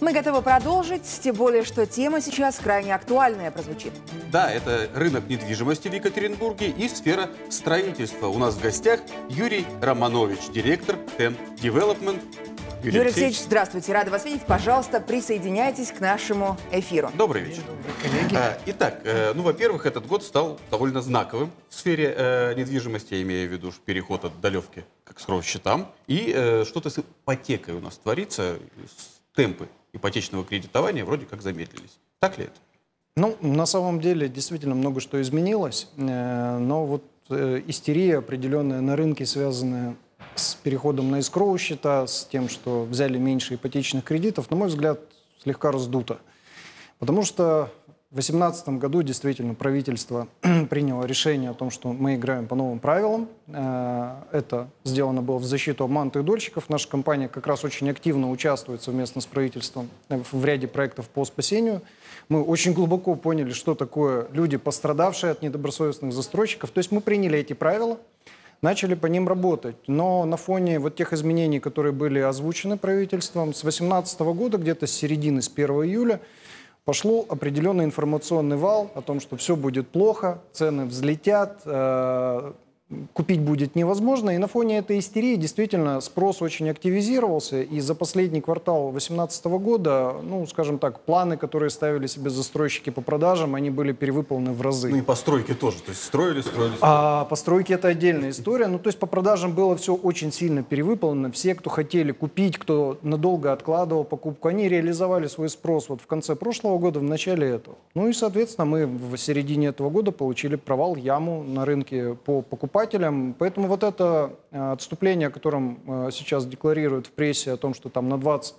Мы готовы продолжить, тем более, что тема сейчас крайне актуальная прозвучит. Да, это рынок недвижимости в Екатеринбурге и сфера строительства. У нас в гостях Юрий Романович, директор TEM Development. Юрий Алексеевич, здравствуйте, рада вас видеть. Пожалуйста, присоединяйтесь к нашему эфиру. Добрый вечер. Итак, во-первых, этот год стал довольно знаковым в сфере недвижимости, я имею в виду переход от долевки к счетам. И что-то с ипотекой у нас творится, темпы ипотечного кредитования вроде как замедлились. Так ли это? Ну, на самом деле, действительно много что изменилось, но вот истерия определенная на рынке, связанная с переходом на эскроу счета, с тем, что взяли меньше ипотечных кредитов, на мой взгляд, слегка раздута. Потому что в 2018 году действительно правительство приняло решение о том, что мы играем по новым правилам. Это сделано было в защиту обманутых дольщиков. Наша компания как раз очень активно участвует совместно с правительством в ряде проектов по спасению. Мы очень глубоко поняли, что такое люди, пострадавшие от недобросовестных застройщиков. То есть мы приняли эти правила, начали по ним работать. Но на фоне вот тех изменений, которые были озвучены правительством, с 2018 года, где-то с середины, с 1 июля, пошел определенный информационный вал о том, что все будет плохо, цены взлетят, купить будет невозможно. И на фоне этой истерии действительно спрос очень активизировался. И за последний квартал 2018 года, ну, скажем так, планы, которые ставили себе застройщики по продажам, они были перевыполнены в разы. Ну и постройки тоже, то есть строили. А постройки — это отдельная история. Ну, то есть по продажам было все очень сильно перевыполнено. Все, кто хотели купить, кто надолго откладывал покупку, они реализовали свой спрос вот в конце прошлого года, в начале этого. Ну и, соответственно, мы в середине этого года получили провал, яму на рынке по покупателям. Поэтому вот это отступление, о котором сейчас декларируют в прессе, о том, что там на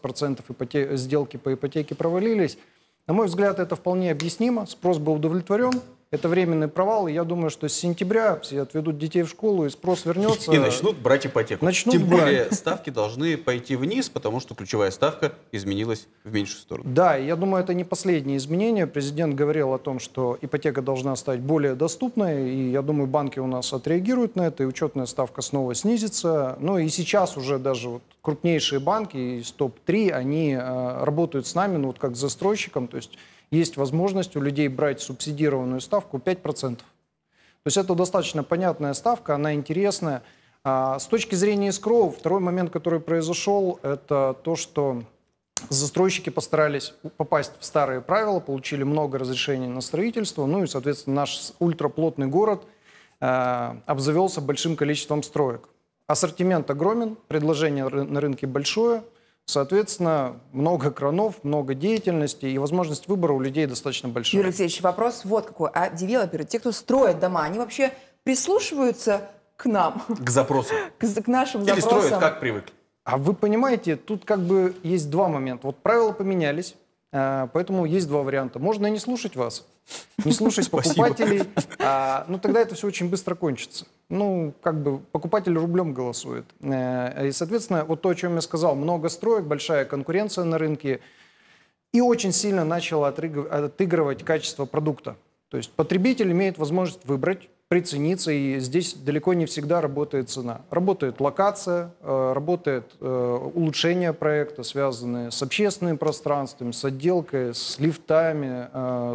20% сделки по ипотеке провалились, на мой взгляд, это вполне объяснимо. Спрос был удовлетворен. Это временный провал, и я думаю, что с сентября все отведут детей в школу, и спрос вернется. И начнут брать ипотеку. Тем брать. более ставки должны пойти вниз, потому что ключевая ставка изменилась в меньшую сторону. Да, и я думаю, это не последние изменения. Президент говорил о том, что ипотека должна стать более доступной, и я думаю, банки у нас отреагируют на это, и учетная ставка снова снизится. Ну и сейчас уже даже вот крупнейшие банки из топ-3, они работают с нами, ну вот как с застройщиком, то есть есть возможность у людей брать субсидированную ставку 5%. То есть это достаточно понятная ставка, она интересная. С точки зрения эскроу, второй момент, который произошел, это то, что застройщики постарались попасть в старые правила, получили много разрешений на строительство, ну и, соответственно, наш ультраплотный город обзавелся большим количеством строек. Ассортимент огромен, предложение на рынке большое. Соответственно, много кранов, много деятельности, и возможность выбора у людей достаточно большая. Юрий Алексеевич, вопрос вот какой. А девелоперы, те, кто строят дома, они вообще прислушиваются к нам? К запросам. К нашим запросам? Или строят, как привыкли? А вы понимаете, тут как бы есть два момента. Вот правила поменялись, поэтому есть два варианта. Можно и не слушать вас, не слушать покупателей, но тогда это все очень быстро кончится. Ну, как бы покупатель рублем голосует. И, соответственно, вот то, о чем я сказал, много строек, большая конкуренция на рынке, и очень сильно начало отыгрывать качество продукта. То есть потребитель имеет возможность выбрать, прицениться, и здесь далеко не всегда работает цена. Работает локация, работает улучшение проекта, связанное с общественным пространством, с отделкой, с лифтами,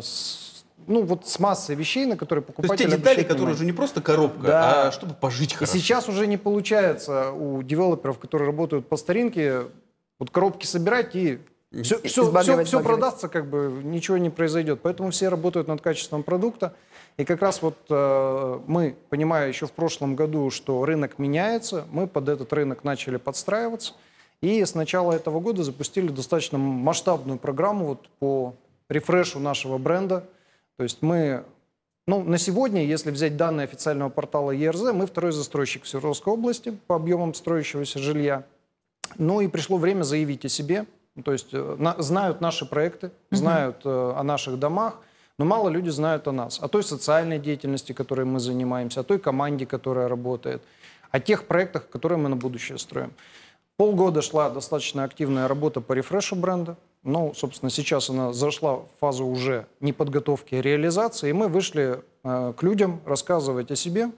с массой вещей, на которые покупатель... То есть те детали, которые уже не просто коробка, да, а чтобы пожить хорошо. И сейчас уже не получается у девелоперов, которые работают по старинке, вот коробки собирать и все продастся, как бы ничего не произойдет. Поэтому все работают над качеством продукта. И как раз вот мы, понимая еще в прошлом году, что рынок меняется, мы под этот рынок начали подстраиваться. И с начала этого года запустили достаточно масштабную программу вот по рефрешу нашего бренда. То есть мы, на сегодня, если взять данные официального портала ЕРЗ, мы второй застройщик в Свердловской области по объемам строящегося жилья. Ну и пришло время заявить о себе. То есть знают наши проекты, знают о наших домах, но мало люди знают о нас, о той социальной деятельности, которой мы занимаемся, о той команде, которая работает, о тех проектах, которые мы на будущее строим. Полгода шла достаточно активная работа по рефрешу бренда. Ну, собственно, сейчас она зашла в фазу уже не подготовки, а реализации. И мы вышли к людям рассказывать о себе,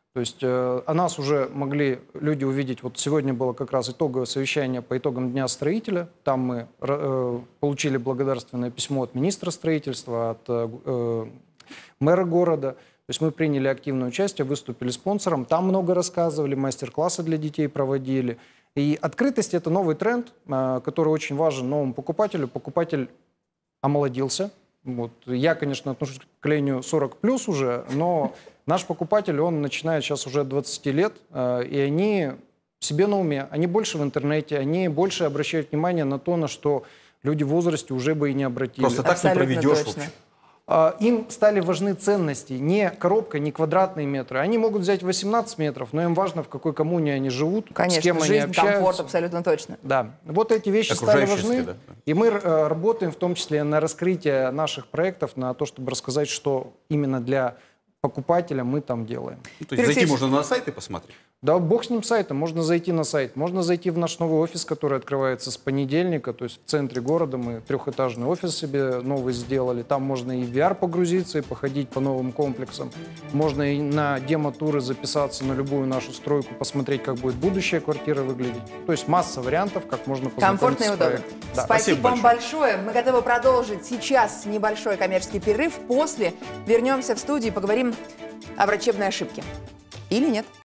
То есть о нас уже могли люди увидеть. Вот сегодня было как раз итоговое совещание по итогам Дня строителя. Там мы получили благодарственное письмо от министра строительства, от мэра города. То есть мы приняли активное участие, выступили спонсором. Там много рассказывали, мастер-классы для детей проводили. И открытость – это новый тренд, который очень важен новому покупателю. Покупатель омолодился. Вот. Я, конечно, отношусь к поколению 40+ уже, но наш покупатель, он начинает сейчас уже от 20 лет, и они себе на уме, они больше в интернете, они больше обращают внимание на то, на что люди в возрасте уже бы и не обратили. Просто так не проведешь, в общем. Им стали важны ценности, не коробка, не квадратные метры. Они могут взять 18 метров, но им важно, в какой коммуне они живут, конечно, с кем жизнь, они общаются. комфорт, абсолютно точно. Да, вот эти вещи стали важны. Да. И мы работаем в том числе на раскрытие наших проектов, на то, чтобы рассказать, что именно для покупателя мы там делаем. Ну, то есть зайти можно на сайт и посмотреть? Да, бог с ним сайтом. Можно зайти на сайт. Можно зайти в наш новый офис, который открывается с понедельника. То есть в центре города мы трехэтажный офис себе новый сделали. Там можно и в VR погрузиться, и походить по новым комплексам. Можно и на демо-туры записаться на любую нашу стройку, посмотреть, как будет будущая квартира выглядеть. То есть масса вариантов, как можно познакомиться комфортно и с удобно. проектом. Да. Спасибо вам большое. Мы готовы продолжить сейчас небольшой коммерческий перерыв. После вернемся в студию и поговорим о врачебной ошибке. Или нет?